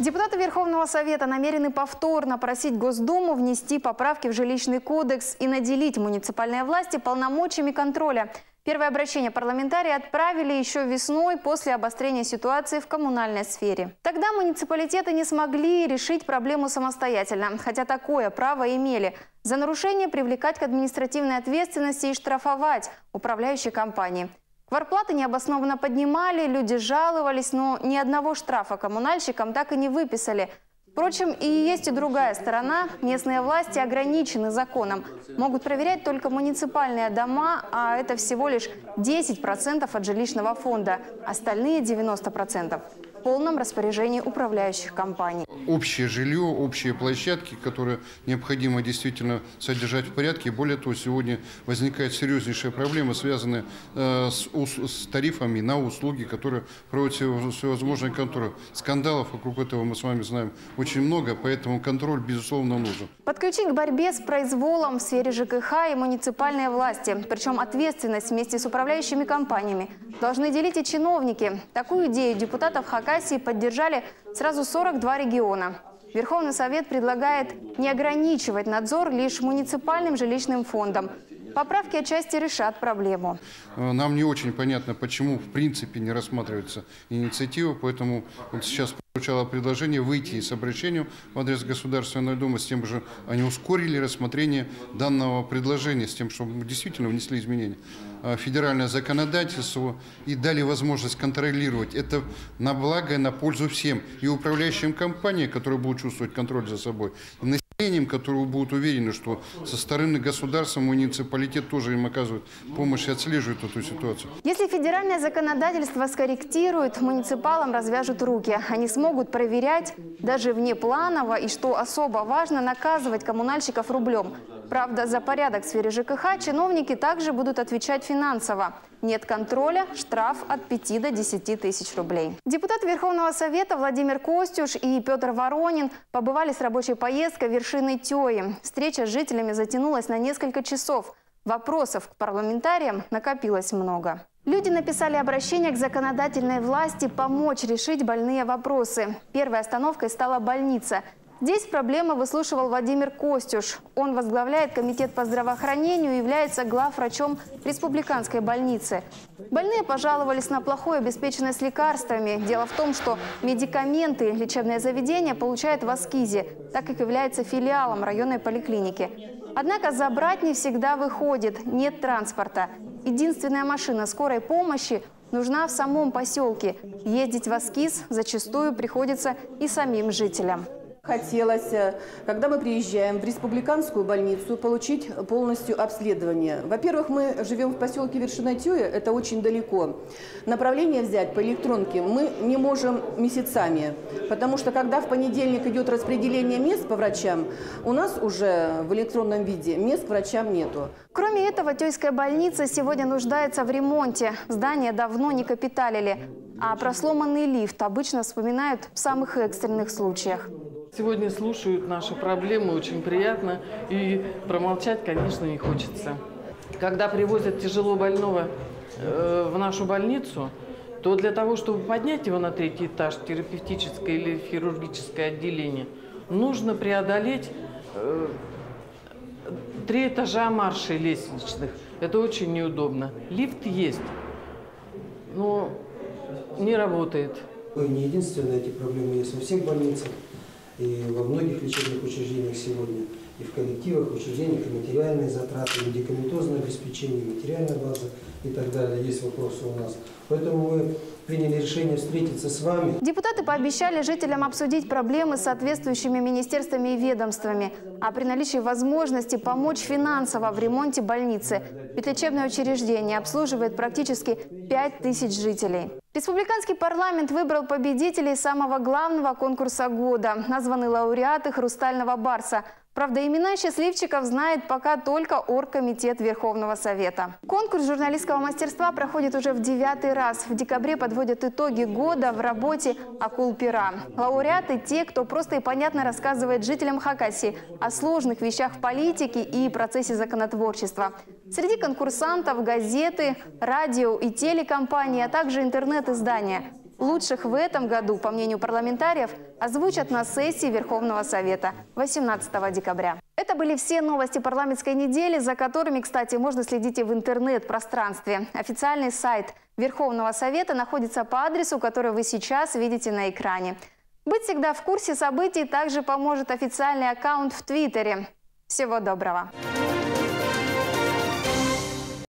Депутаты Верховного Совета намерены повторно просить Госдуму внести поправки в жилищный кодекс и наделить муниципальные власти полномочиями контроля. Первое обращение парламентарии отправили еще весной после обострения ситуации в коммунальной сфере. Тогда муниципалитеты не смогли решить проблему самостоятельно, хотя такое право имели. За нарушение привлекать к административной ответственности и штрафовать управляющие компании. Квартплаты необоснованно поднимали, люди жаловались, но ни одного штрафа коммунальщикам так и не выписали. Впрочем, и есть и другая сторона. Местные власти ограничены законом. Могут проверять только муниципальные дома, а это всего лишь 10% от жилищного фонда. Остальные 90% в полном распоряжении управляющих компаний. Общее жилье, общие площадки, которые необходимо действительно содержать в порядке. Более того, сегодня возникает серьезнейшая проблема, связанная с тарифами на услуги, которые проводят всевозможные конторы. Скандалов вокруг этого мы с вами знаем очень много, поэтому контроль, безусловно, нужен. Подключить к борьбе с произволом в сфере ЖКХ и муниципальные власти. Причем ответственность вместе с управляющими компаниями должны делить и чиновники. Такую идею депутатов Хакасии поддержали сразу 42 региона. Верховный Совет предлагает не ограничивать надзор лишь муниципальным жилищным фондом. Поправки отчасти решат проблему. Нам не очень понятно, почему в принципе не рассматривается инициатива, поэтому вот сейчас прозвучало предложение выйти с обращением в адрес Государственной Думы с тем, что они ускорили рассмотрение данного предложения, с тем, чтобы мы действительно внесли изменения в федеральное законодательство и дали возможность контролировать. Это на благо и на пользу всем. И управляющим компаниям, которые будут чувствовать контроль за собой, и населением, которые будут уверены, что со стороны государства муниципалитет тоже им оказывает помощь и отслеживает эту ситуацию. Если федеральное законодательство скорректирует, муниципалам развяжут руки. Они смогут проверять даже внепланово и, что особо важно, наказывать коммунальщиков рублем. Правда, за порядок в сфере ЖКХ чиновники также будут отвечать финансово. Нет контроля – штраф от 5 до 10 тысяч рублей. Депутаты Верховного Совета Владимир Костюш и Петр Воронин побывали с рабочей поездкой в Вершиной Тёи. Встреча с жителями затянулась на несколько часов. Вопросов к парламентариям накопилось много. Люди написали обращение к законодательной власти помочь решить больные вопросы. Первой остановкой стала больница. Здесь проблемы выслушивал Владимир Костюш. Он возглавляет комитет по здравоохранению и является главврачом республиканской больницы. Больные пожаловались на плохую обеспеченность лекарствами. Дело в том, что медикаменты лечебное заведение получает в Аскизе, так как является филиалом районной поликлиники. Однако забрать не всегда выходит, нет транспорта. Единственная машина скорой помощи нужна в самом поселке. Ездить в Аскиз зачастую приходится и самим жителям. Хотелось, когда мы приезжаем в республиканскую больницу, получить полностью обследование. Во-первых, мы живем в поселке Вершина Тёи, это очень далеко. Направление взять по электронке мы не можем месяцами, потому что когда в понедельник идет распределение мест по врачам, у нас уже в электронном виде мест к врачам нету. Кроме этого, Тёйская больница сегодня нуждается в ремонте. Здание давно не капиталили, а про сломанный лифт обычно вспоминают в самых экстренных случаях. Сегодня слушают наши проблемы, очень приятно, и промолчать, конечно, не хочется. Когда привозят тяжело больного в нашу больницу, то для того, чтобы поднять его на 3-й этаж, терапевтическое или хирургическое отделение, нужно преодолеть 3 этажа маршей лестничных. Это очень неудобно. Лифт есть, но не работает. Не единственные эти проблемы есть во всех больницах. И во многих лечебных учреждениях сегодня, и в коллективах, учреждениях, и материальные затраты, и медикаментозное обеспечение, материальная база и так далее. Есть вопросы у нас. Поэтому мы приняли решение встретиться с вами. Депутаты пообещали жителям обсудить проблемы с соответствующими министерствами и ведомствами, а при наличии возможности помочь финансово в ремонте больницы. Ведь лечебное учреждение обслуживает практически 5000 жителей. Республиканский парламент выбрал победителей самого главного конкурса года. Названы лауреаты «Хрустального барса». Правда, имена счастливчиков знает пока только оргкомитет Верховного Совета. Конкурс журналистского мастерства проходит уже в 9-й раз. В декабре подводят итоги года в работе «Акул-пера». Лауреаты – те, кто просто и понятно рассказывает жителям Хакасии о сложных вещах в политике и процессе законотворчества. Среди конкурсантов – газеты, радио и телекомпании, а также интернет-издания. Лучших в этом году, по мнению парламентариев, озвучат на сессии Верховного Совета 18 декабря. Это были все новости парламентской недели, за которыми, кстати, можно следить и в интернет-пространстве. Официальный сайт Верховного Совета находится по адресу, который вы сейчас видите на экране. Быть всегда в курсе событий также поможет официальный аккаунт в Твиттере. Всего доброго!